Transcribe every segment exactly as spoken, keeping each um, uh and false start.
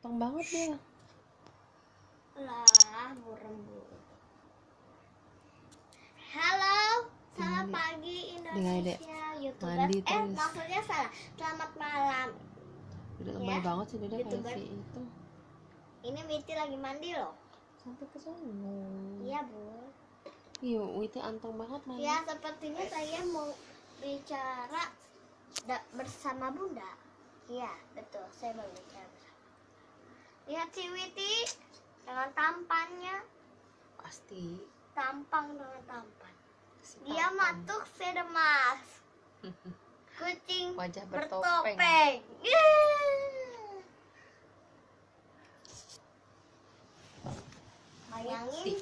Anteng banget dia. Lah, burem-burem. Halo, selamat pagi Indonesia, YouTuber. Mandi Eh, terus. maksudnya salah. Selamat malam. Udah Ya, lebay banget sih Dede kayak YouTuber. si itu. Ini Witi lagi mandi loh. Sampai ke sana. Iya, Bu. Iya, Witi anteng banget mandi. Ya, sepertinya saya mau bicara da- bersama Bunda. Iya, betul. Saya mau bicara bersama. Lihat si Witi dengan tampannya, Pasti. tampang dengan tampan. Si Dia tampan. matuk sedemas. Kucing Wajah bertopeng. bertopeng. Yeay. Bayangin.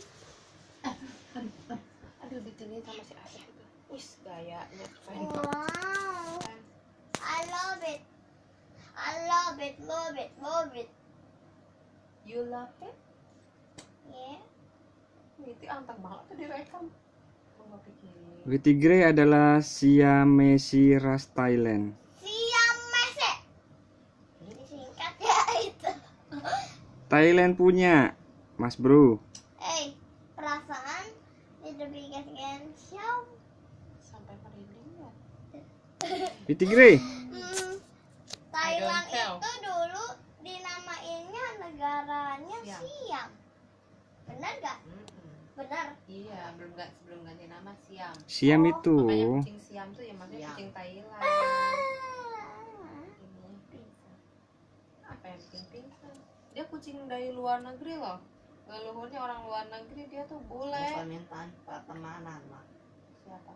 Aduh, ditini sama si Asep itu. Wis, gayanya keren. Wow. I love it. I love it, love it, love it. You love it? Yeah. Witi anteng banget tuh direkam. Aku nggak pikirin. Witi Grey adalah Siamese ras Thailand. Siamese. Disingkat ya itu. Thailand punya, Mas Bro. Eh, perasaan itu bikin siam. Sampai merinding ya. Witi Grey. Hmm, Thailand I don't tell. itu dulu dinamainnya negaranya Siam. Siam. Benar gak? Benar. Iya, belum gak sebelum ganti nama Siam. Siam Oh, itu. Makanya kucing Siam tuh ya maksudnya Siam. kucing Thailand. Ah. Ini pingsan. Apa yang bikin pingsan? Dia kucing dari luar negeri loh. Leluhurnya orang luar negeri, dia tuh bule. Bukan yang tanpa temanan mah. Siapa?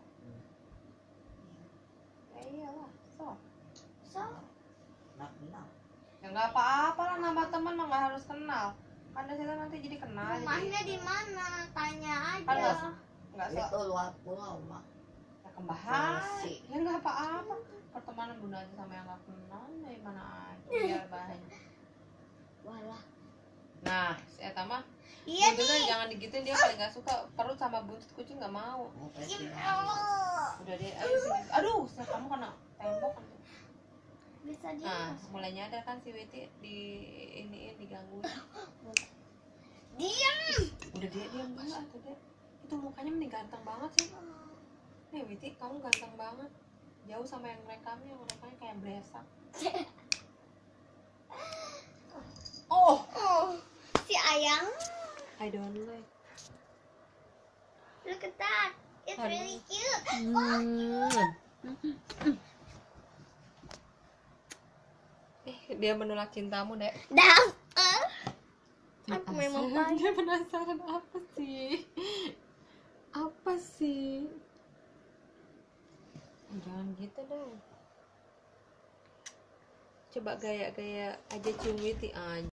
Ya iyalah, so. So, Nak kenal. Ya nggak apa-apa lah, nambah teman mah nggak harus kenal. Kan dari situ nanti jadi kenal. rumahnya jadi- di mana? Tanya Kan nggak aja. nggak so. Itu luar pulau mah. Ya kembahas. Masih. Ya nggak apa-apa. Pertemanan Bunda aja sama yang nggak kenal, dari mana aja biar bahan. Walah. Nah, si Eta mah Iya buntutnya nih. jangan digituin, dia paling gak suka perut sama buntut kucing nggak mau. Mau Iya, presiden. Allah. Udah dia, aduh, sini. Aduh, saya kamu kena tembok kan. Bisa dia. Nah, mulai nyadar kan si Witi di ini digangguin. Diam. Udah dia diam dulu atau dia itu mukanya mending ganteng banget sih. Nih Witi, kamu ganteng banget. Jauh sama yang rekamnya, yang rekamnya kayak blesak. Oh, Oh, si ayang. I don't like. Look at that. It's Aduh. really cute. Eh, dia menolak cintamu, Dek. Dam. Eh. Aku memang Penasaran, dia payah. penasaran apa sih? Apa sih? Jangan gitu dong. Coba gaya-gaya aja cium Witi aja.